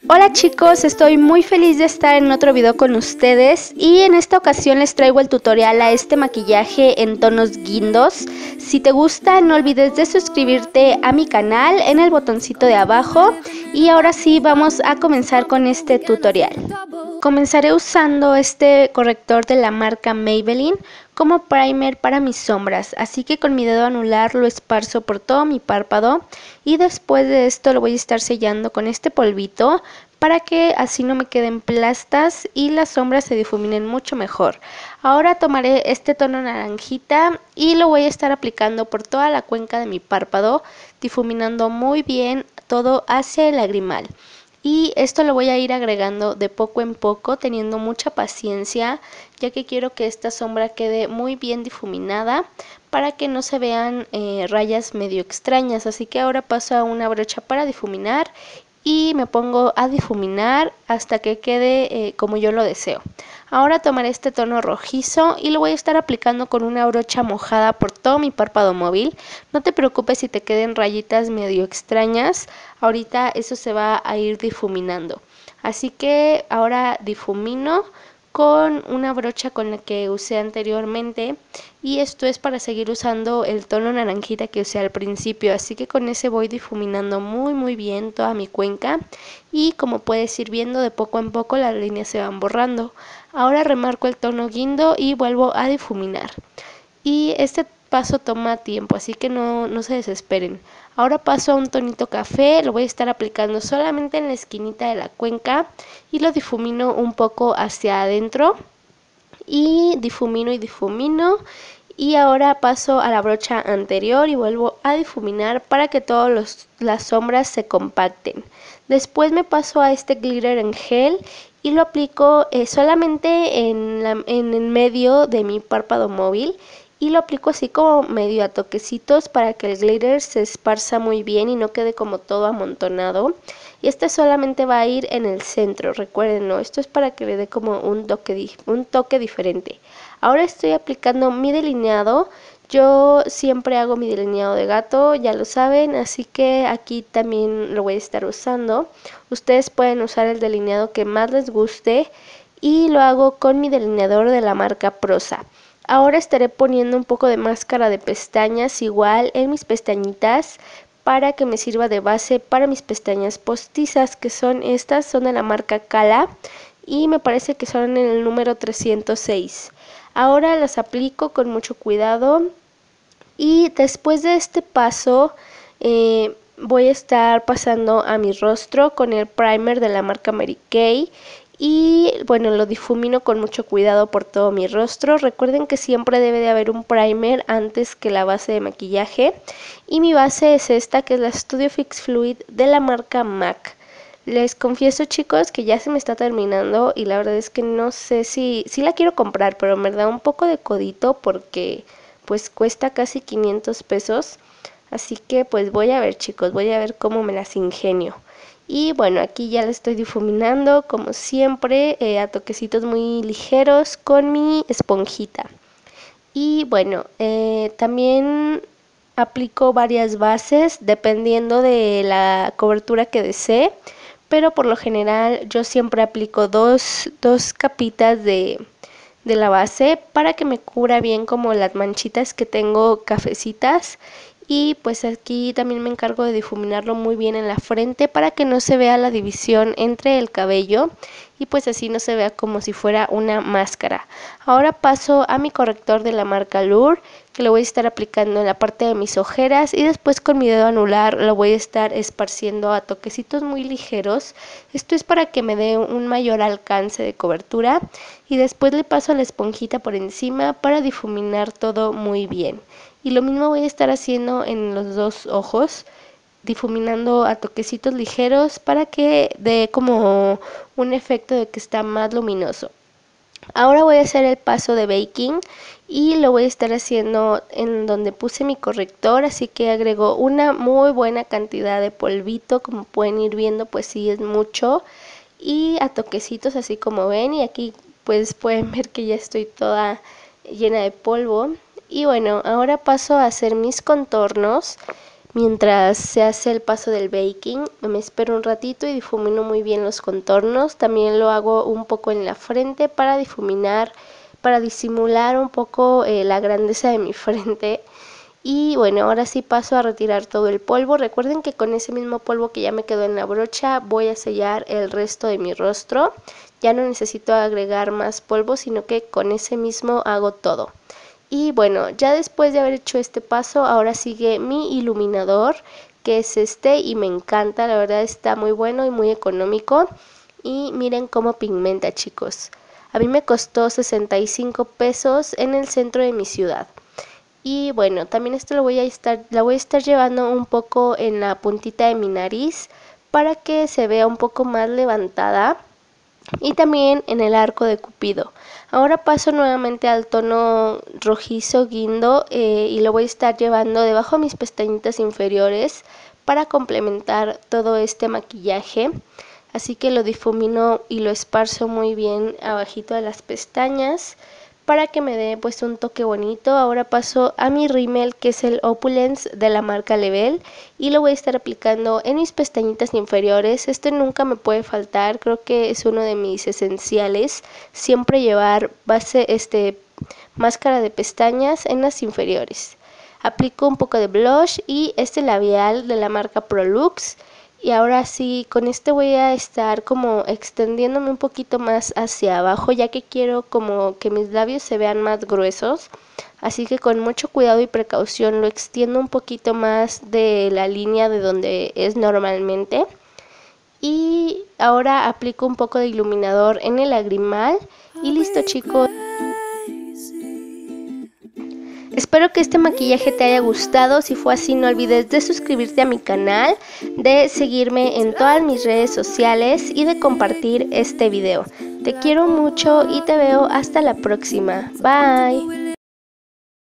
Hola chicos, estoy muy feliz de estar en otro video con ustedes y en esta ocasión les traigo el tutorial a este maquillaje en tonos guindos. Si te gusta no olvides de suscribirte a mi canal en el botoncito de abajo y ahora sí vamos a comenzar con este tutorial. Comenzaré usando este corrector de la marca Maybelline como primer para mis sombras, así que con mi dedo anular lo esparzo por todo mi párpado y después de esto lo voy a estar sellando con este polvito para que así no me queden plastas y las sombras se difuminen mucho mejor. Ahora tomaré este tono naranjita y lo voy a estar aplicando por toda la cuenca de mi párpado, difuminando muy bien todo hacia el lagrimal. Y esto lo voy a ir agregando de poco en poco, teniendo mucha paciencia, ya que quiero que esta sombra quede muy bien difuminada para que no se vean rayas medio extrañas. Así que ahora paso a una brocha para difuminar y me pongo a difuminar hasta que quede como yo lo deseo. Ahora tomaré este tono rojizo y lo voy a estar aplicando con una brocha mojada por todo mi párpado móvil. No te preocupes si te queden rayitas medio extrañas, ahorita eso se va a ir difuminando. Así que ahora difumino con una brocha con la que usé anteriormente y esto es para seguir usando el tono naranjita que usé al principio, así que con ese voy difuminando muy bien toda mi cuenca y como puedes ir viendo de poco en poco las líneas se van borrando. Ahora remarco el tono guindo y vuelvo a difuminar y este paso toma tiempo, así que no se desesperen. Ahora paso a un tonito café, lo voy a estar aplicando solamente en la esquinita de la cuenca y lo difumino un poco hacia adentro y difumino y ahora paso a la brocha anterior y vuelvo a difuminar para que todas las sombras se compacten. Después me paso a este glitter en gel y lo aplico solamente en el medio de mi párpado móvil y lo aplico así como medio a toquecitos para que el glitter se esparza muy bien y no quede como todo amontonado. Y este solamente va a ir en el centro, recuerden, ¿no? Esto es para que le dé como un toque diferente. Ahora estoy aplicando mi delineado. Yo siempre hago mi delineado de gato, ya lo saben, así que aquí también lo voy a estar usando. Ustedes pueden usar el delineado que más les guste y lo hago con mi delineador de la marca Prosa. Ahora estaré poniendo un poco de máscara de pestañas igual en mis pestañitas para que me sirva de base para mis pestañas postizas, que son estas, son de la marca Cala y me parece que son en el número 306. Ahora las aplico con mucho cuidado y después de este paso voy a estar pasando a mi rostro con el primer de la marca Mary Kay y bueno, lo difumino con mucho cuidado por todo mi rostro. Recuerden que siempre debe de haber un primer antes que la base de maquillaje y mi base es esta, que es la Studio Fix Fluid de la marca MAC. Les confieso chicos que ya se me está terminando y la verdad es que no sé si la quiero comprar, pero me da un poco de codito porque pues cuesta casi 500 pesos. Así que pues voy a ver chicos, voy a ver cómo me las ingenio. Y bueno, aquí ya la estoy difuminando como siempre a toquecitos muy ligeros con mi esponjita. Y bueno, también aplico varias bases dependiendo de la cobertura que desee, pero por lo general yo siempre aplico dos capitas de la base para que me cubra bien como las manchitas que tengo cafecitas. Y pues aquí también me encargo de difuminarlo muy bien en la frente para que no se vea la división entre el cabello y pues así no se vea como si fuera una máscara. Ahora paso a mi corrector de la marca Lure, que lo voy a estar aplicando en la parte de mis ojeras y después con mi dedo anular lo voy a estar esparciendo a toquecitos muy ligeros. Esto es para que me dé un mayor alcance de cobertura y después le paso la esponjita por encima para difuminar todo muy bien. Y lo mismo voy a estar haciendo en los dos ojos, difuminando a toquecitos ligeros para que dé como un efecto de que está más luminoso. Ahora voy a hacer el paso de baking y lo voy a estar haciendo en donde puse mi corrector, así que agrego una muy buena cantidad de polvito, como pueden ir viendo pues sí es mucho, y a toquecitos así como ven, y aquí pues pueden ver que ya estoy toda llena de polvo. Y bueno, ahora paso a hacer mis contornos. mientras se hace el paso del baking. Me espero un ratito y difumino muy bien los contornos. También lo hago un poco en la frente para difuminar, para disimular un poco la grandeza de mi frente. Y bueno, ahora sí paso a retirar todo el polvo. Recuerden que con ese mismo polvo que ya me quedó en la brocha voy a sellar el resto de mi rostro. Ya no necesito agregar más polvo, sino que con ese mismo hago todo. Y bueno, ya después de haber hecho este paso, ahora sigue mi iluminador, que es este, y me encanta, la verdad está muy bueno y muy económico. Y miren cómo pigmenta, chicos. A mí me costó 65 pesos en el centro de mi ciudad. Y bueno, también esto la voy a estar llevando un poco en la puntita de mi nariz para que se vea un poco más levantada, y también en el arco de Cupido. Ahora paso nuevamente al tono rojizo guindo y lo voy a estar llevando debajo de mis pestañitas inferiores para complementar todo este maquillaje. Así que lo difumino y lo esparzo muy bien abajito de las pestañas para que me dé pues un toque bonito. Ahora paso a mi rímel, que es el Opulence de la marca Level, y lo voy a estar aplicando en mis pestañitas inferiores. Este nunca me puede faltar, creo que es uno de mis esenciales, siempre llevar máscara de pestañas en las inferiores. Aplico un poco de blush y este labial de la marca Prolux. Y ahora sí, con este voy a estar como extendiéndome un poquito más hacia abajo, ya que quiero como que mis labios se vean más gruesos. Así que con mucho cuidado y precaución lo extiendo un poquito más de la línea de donde es normalmente. Y ahora aplico un poco de iluminador en el lagrimal y listo, chicos. Espero que este maquillaje te haya gustado. Si fue así, no olvides de suscribirte a mi canal, de seguirme en todas mis redes sociales y de compartir este video. Te quiero mucho y te veo hasta la próxima. Bye.